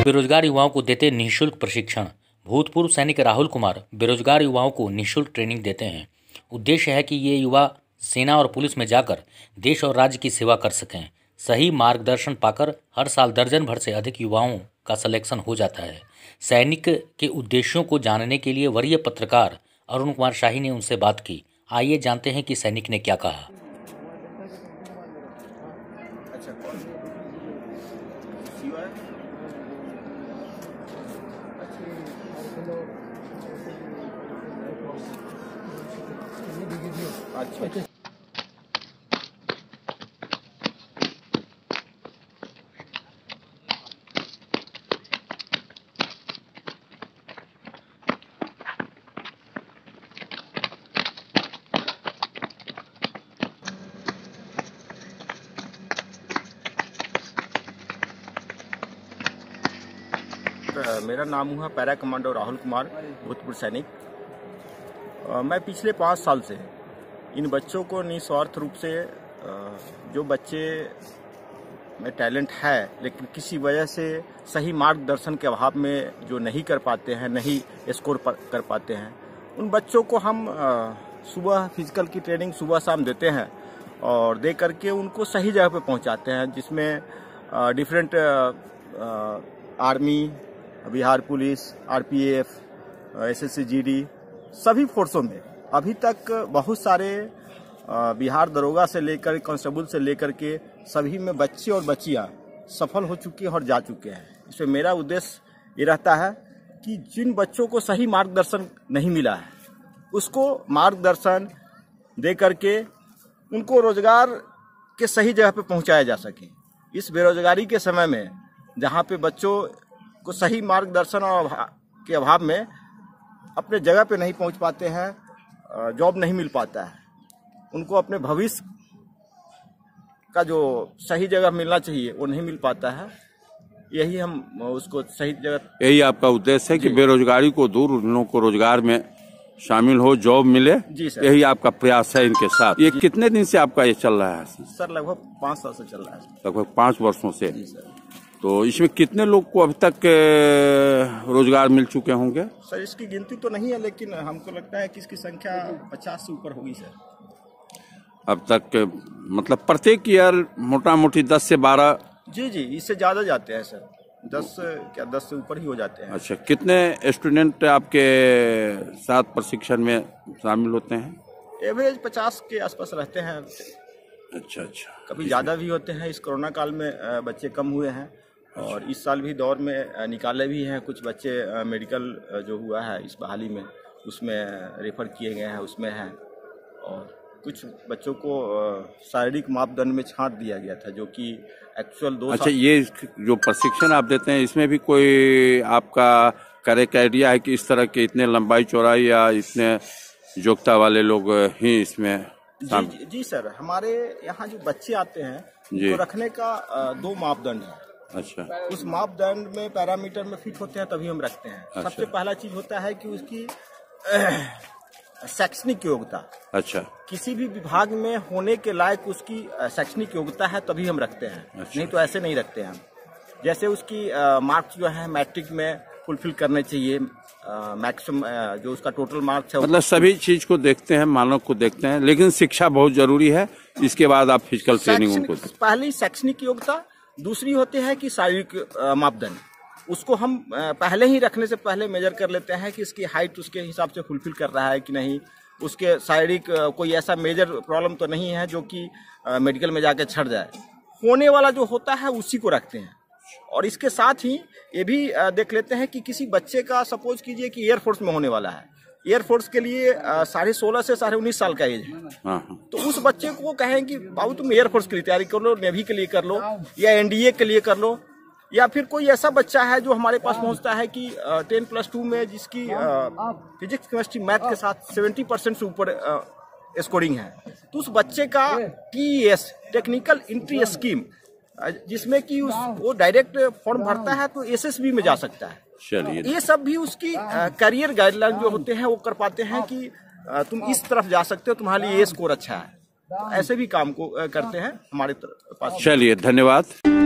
बेरोजगार युवाओं को देते निःशुल्क प्रशिक्षण। भूतपूर्व सैनिक राहुल कुमार बेरोजगार युवाओं को निःशुल्क ट्रेनिंग देते हैं। उद्देश्य है कि ये युवा सेना और पुलिस में जाकर देश और राज्य की सेवा कर सकें। सही मार्गदर्शन पाकर हर साल दर्जन भर से अधिक युवाओं का सिलेक्शन हो जाता है। सैनिक के उद्देश्यों को जानने के लिए वरीय पत्रकार अरुण कुमार शाही ने उनसे बात की। आइए जानते हैं कि सैनिक ने क्या कहा। अच्छा। मेरा नाम हुआ पैरा कमांडो राहुल कुमार, भूतपूर्व सैनिक। मैं पिछले 5 साल से इन बच्चों को निस्वार्थ रूप से, जो बच्चे में टैलेंट है लेकिन किसी वजह से सही मार्गदर्शन के अभाव में जो नहीं कर पाते हैं, नहीं स्कोर कर पाते हैं, उन बच्चों को हम सुबह फिजिकल की ट्रेनिंग सुबह शाम देते हैं और दे करके उनको सही जगह पे पहुंचाते हैं, जिसमें different army, Bihar police, RPF, SSC, GD, सभी फोर्सों में अभी तक बहुत सारे बिहार दरोगा से लेकर कांस्टेबल से लेकर के सभी में बच्चे और बच्चियां सफल हो चुके हैं और जा चुके हैं। इसमें मेरा उद्देश्य ये रहता है कि जिन बच्चों को सही मार्गदर्शन नहीं मिला है उसको मार्गदर्शन दे करके उनको रोजगार के सही जगह पे पहुंचाया जा सके। इस बेरोजगारी के समय में जहाँ पे बच्चों को सही मार्गदर्शन के अभाव में अपने जगह पे नहीं पहुंच पाते हैं, जॉब नहीं मिल पाता है, उनको अपने भविष्य का जो सही जगह मिलना चाहिए वो नहीं मिल पाता है। यही हम उसको सही जगह, यही आपका उद्देश्य है कि बेरोजगारी को दूर, उन लोगों को रोजगार में शामिल हो, जॉब मिले। जी सर, यही आपका प्रयास है इनके साथ। ये कितने दिन से आपका ये चल रहा है? सर लगभग 5 साल से चल रहा है। लगभग 5 वर्षों से। जी सर। तो इसमें कितने लोग को अभी तक रोजगार मिल चुके होंगे? सर इसकी गिनती तो नहीं है, लेकिन हमको लगता है कि इसकी संख्या 50 से ऊपर होगी सर। अब तक मतलब प्रत्येक ईयर मोटा मोटी 10 से 12? जी जी, इससे ज्यादा जाते हैं सर, 10 से ऊपर ही हो जाते हैं। अच्छा, कितने स्टूडेंट आपके साथ प्रशिक्षण में शामिल होते हैं? एवरेज 50 के आसपास रहते हैं। अच्छा अच्छा, कभी ज्यादा भी होते हैं। इस कोरोना काल में बच्चे कम हुए हैं और इस साल भी दौर में निकाले भी हैं कुछ बच्चे। मेडिकल जो हुआ है इस बहाली में, उसमें रेफर किए गए हैं, उसमें हैं। और कुछ बच्चों को शारीरिक मापदंड में छांट दिया गया था, जो कि एक्चुअल 2 अच्छा, ये जो प्रशिक्षण आप देते हैं इसमें भी कोई आपका करेक्ट आइडिया है कि इस तरह के इतने लंबाई चौड़ाई या इतने योग्यता वाले लोग ही इसमें? जी सर, हमारे यहाँ जो बच्चे आते हैं तो रखने का 2 मापदंड है। अच्छा। उस मापदंड में पैरामीटर में फिट होते हैं तभी हम रखते हैं। अच्छा। सबसे पहला चीज होता है कि उसकी शैक्षणिक योग्यता। अच्छा। किसी भी विभाग में होने के लायक उसकी शैक्षणिक योग्यता है तभी हम रखते हैं। अच्छा। नहीं तो ऐसे नहीं रखते हैं। जैसे उसकी मार्क्स जो है मैट्रिक में फुलफिल करने चाहिए, मैक्सिमम जो उसका टोटल मार्क्स है। मतलब सभी चीज को देखते हैं, मानव को देखते हैं, लेकिन शिक्षा बहुत जरूरी है। इसके बाद आप फिजिकल ट्रेनिंग उनको। पहली शैक्षणिक योग्यता, दूसरी होती है कि शारीरिक मापदंड। उसको हम पहले ही रखने से पहले मेजर कर लेते हैं कि इसकी हाइट उसके हिसाब से फुलफिल कर रहा है कि नहीं, उसके शारीरिक कोई ऐसा मेजर प्रॉब्लम तो नहीं है जो कि मेडिकल में जाके छट जाए। होने वाला जो होता है उसी को रखते हैं। और इसके साथ ही ये भी देख लेते हैं कि किसी बच्चे का सपोज कीजिए कि एयरफोर्स में होने वाला है। एयरफोर्स के लिए 16.5 से 19.5 साल का एज है। तो उस बच्चे को कहें कि बाबू तुम एयरफोर्स के लिए तैयारी कर लो, नेवी के लिए कर लो, या एनडीए के लिए कर लो। या फिर कोई ऐसा बच्चा है जो हमारे पास पहुंचता है कि 10+2 में जिसकी फिजिक्स, केमिस्ट्री, मैथ के साथ 70% से ऊपर स्कोरिंग है, तो उस बच्चे का TES, टेक्निकल एंट्री स्कीम, जिसमें कि वो डायरेक्ट फॉर्म भरता है तो SSB में जा सकता है। चलिए, ये सब भी उसकी करियर गाइडलाइन जो होते हैं वो कर पाते हैं कि तुम इस तरफ जा सकते हो, तुम्हारे लिए ये स्कोर अच्छा है। ऐसे भी काम को करते हैं हमारे पास। चलिए, धन्यवाद।